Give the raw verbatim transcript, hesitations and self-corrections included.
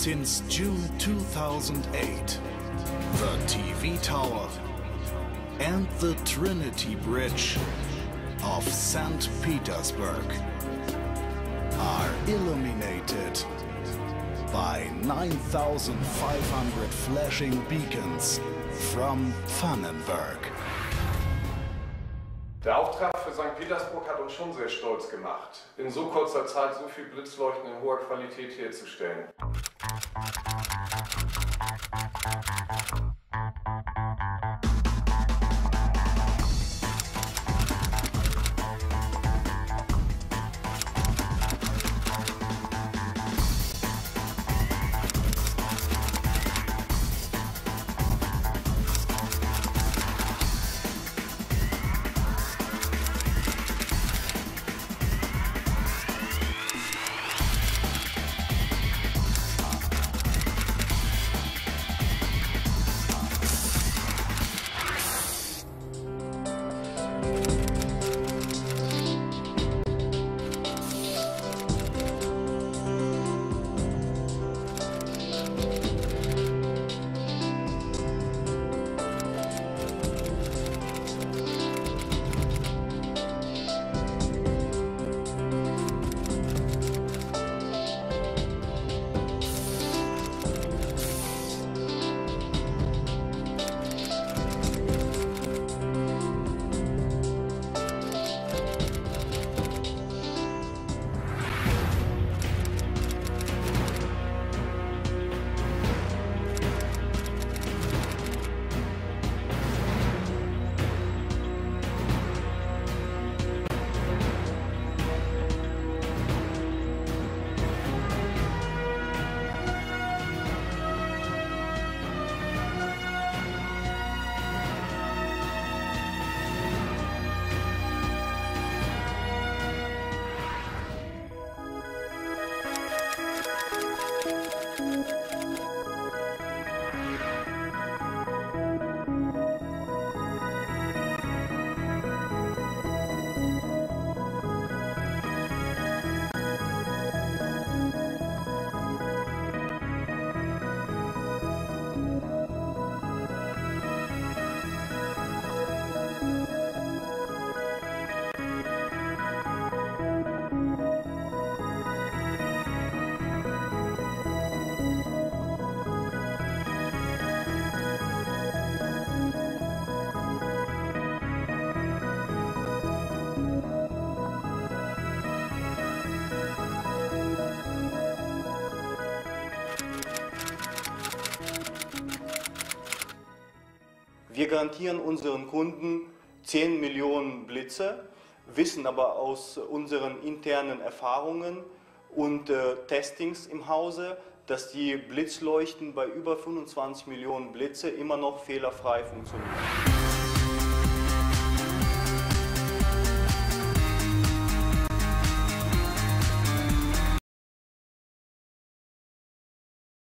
Since June two thousand eight, the T V tower and the Trinity Bridge of Saint Petersburg are illuminated by nine thousand five hundred flashing beacons from Vandenberg. Der Auftrag für Sankt Petersburg hat uns schon sehr stolz gemacht, in so kurzer Zeit so viel Blitzleuchten in hoher Qualität herzustellen. Wir garantieren unseren Kunden zehn Millionen Blitze, wissen aber aus unseren internen Erfahrungen und äh, Testings im Hause, dass die Blitzleuchten bei über fünfundzwanzig Millionen Blitze immer noch fehlerfrei funktionieren.